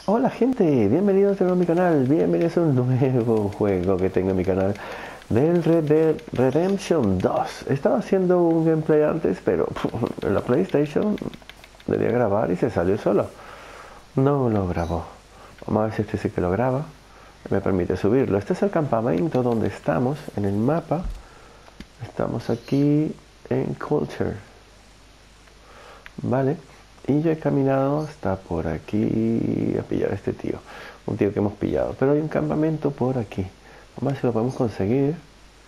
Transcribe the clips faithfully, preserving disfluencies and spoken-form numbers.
Hola gente, bienvenidos de nuevo a mi canal, bienvenidos a un nuevo juego que tengo en mi canal del Red Dead Redemption dos. Estaba haciendo un gameplay antes, pero en la PlayStation debía grabar y se salió solo. No lo grabó. Vamos a ver si este sí que lo graba. Me permite subirlo. Este es el campamento donde estamos en el mapa. Estamos aquí en Culture. Vale. Y yo he caminado hasta por aquí a pillar a este tío. Un tío que hemos pillado. Pero hay un campamento por aquí. Vamos a ver si lo podemos conseguir.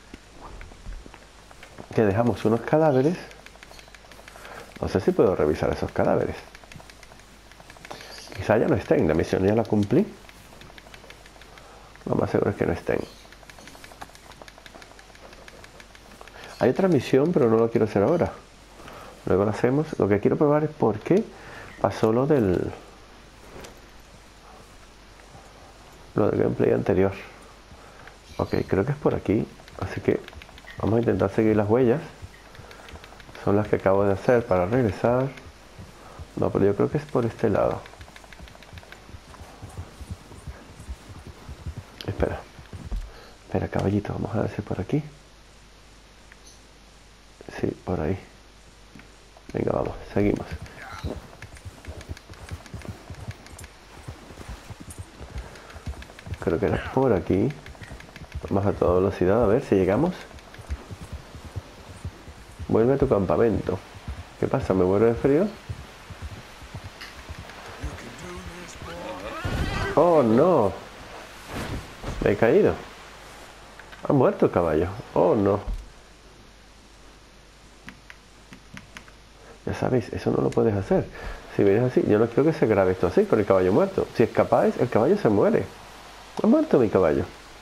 Que dejamos unos cadáveres. No sé si puedo revisar esos cadáveres. Quizá ya no estén. La misión ya la cumplí. Lo más seguro es que no estén. Hay otra misión, pero no lo quiero hacer ahora. Luego lo hacemos. Lo que quiero probar es por qué pasó lo del... Lo del gameplay anterior. Ok, creo que es por aquí. Así que vamos a intentar seguir las huellas. Son las que acabo de hacer para regresar. No, pero yo creo que es por este lado. Espera. Espera, caballito. Vamos a ver si es por aquí. Sí, por ahí. Venga, vamos. Seguimos. Creo que era por aquí. Vamos a toda velocidad. A ver si llegamos. Vuelve a tu campamento. ¿Qué pasa? ¿Me muero de frío? Oh, no. Me he caído. Ha muerto el caballo. Oh, no. Ya sabéis, eso no lo puedes hacer. Si vienes así, yo no quiero que se grabe esto así, con el caballo muerto. Si escapáis, el caballo se muere. Ha muerto mi caballo.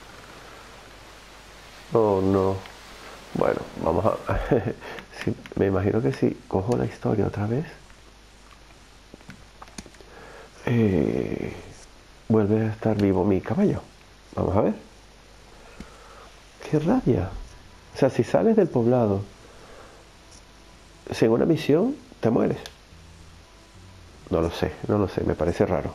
Oh, no. Bueno, vamos a... sí, me imagino que si cojo la historia otra vez... Eh, vuelve a estar vivo mi caballo. Vamos a ver. ¡Qué rabia! O sea, si sales del poblado sin una misión, te mueres. No lo sé, no lo sé, me parece raro.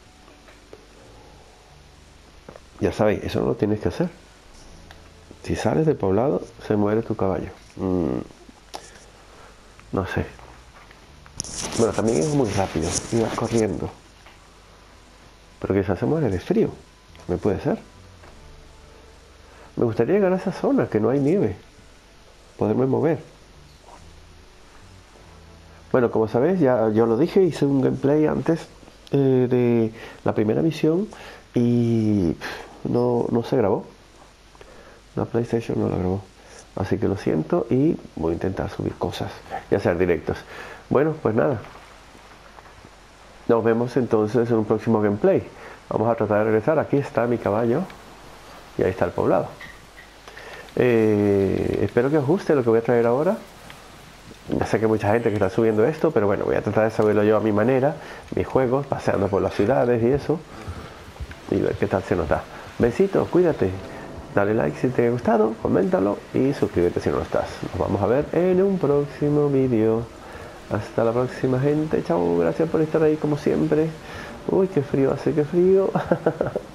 Ya sabéis, eso no lo tienes que hacer. Si sales del poblado, se muere tu caballo. Mm, no sé. Bueno, también es muy rápido, iba corriendo. Pero quizás se muere de frío. ¿Me puede ser? Me gustaría llegar a esa zona, que no hay nieve. Poderme mover. Bueno, como sabéis, ya yo lo dije, hice un gameplay antes eh, de la primera misión y pff, no, no se grabó. La PlayStation no la grabó. Así que lo siento y voy a intentar subir cosas y hacer directos. Bueno, pues nada. Nos vemos entonces en un próximo gameplay. Vamos a tratar de regresar. Aquí está mi caballo y ahí está el poblado. Eh, espero que os guste lo que voy a traer ahora. Ya sé que hay mucha gente que está subiendo esto, pero bueno, voy a tratar de subirlo yo a mi manera, mis juegos, paseando por las ciudades y eso, y ver qué tal se nos da. Besitos, cuídate, dale like si te ha gustado, coméntalo y suscríbete si no lo estás. Nos vamos a ver en un próximo vídeo. Hasta la próxima, gente. Chao, gracias por estar ahí como siempre. Uy, qué frío hace, qué frío.